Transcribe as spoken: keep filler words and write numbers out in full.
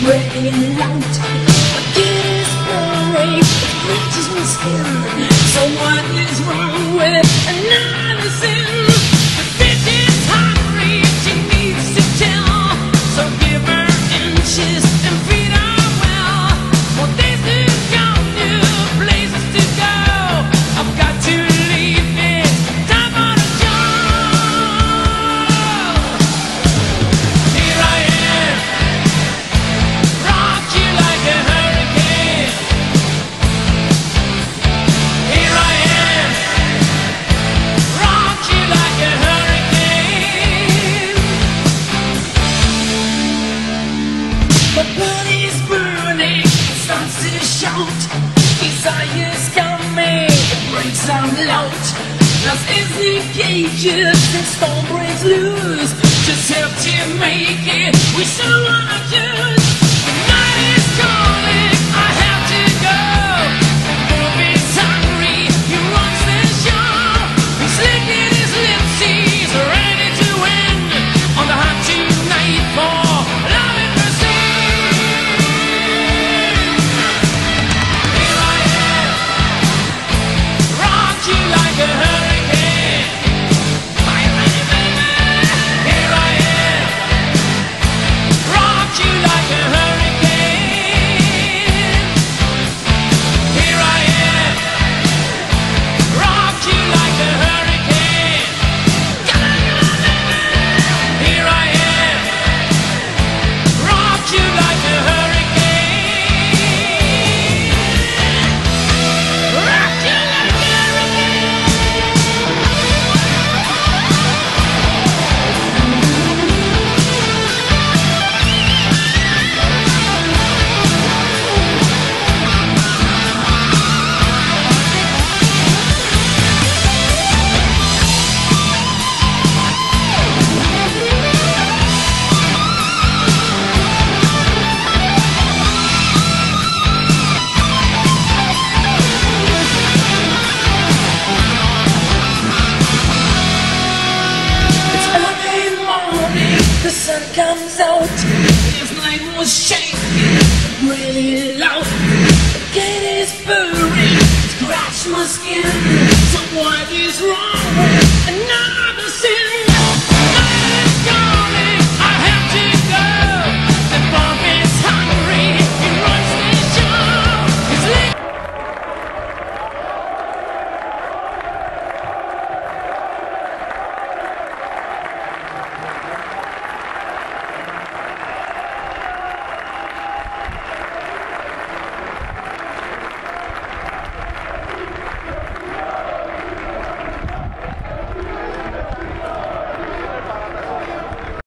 breaking out. My kid is boring, it reaches my skin. So what is wrong with another sin? The bitch is hungry, she needs to tell. So give her inches and feed her well. More days to come, new places to go. I've got to leave it, time for the job. Here I am, rock you like a hurricane. Here I am, rock you like a hurricane. My body's burning, it starts to shout. Desire's coming, it breaks out loud. Lost is the cages, the storm breaks loose. Just help to make it, we so wanna choose. The night is calling, I have to go. Bob is hungry, he runs the show. He's licking his lips, he's ready to win. On the hunt tonight for love and mercy. Here I am, rock you like a hurricane. Are you ready, baby? Here I am, rock you like a hurricane. Here I am, rock you like a hurricane. Come on, come on, baby. Here I am, rock you like a hurricane. Rock you like a It's early morning, the sun comes out. This night was shaking, really loud. The gate is burning, scratch my skin. So what is wrong with another